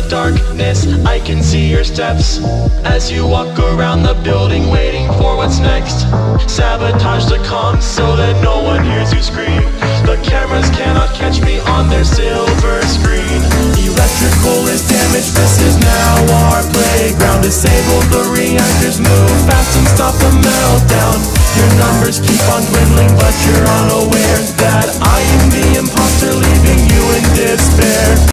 darkness, I can see your steps as you walk around the building waiting for what's next. Sabotage the comms so that no one hears you scream. The cameras cannot catch me on their silver screen. Electrical is damaged, this is now our playground. Disable the reactors, move fast and stop the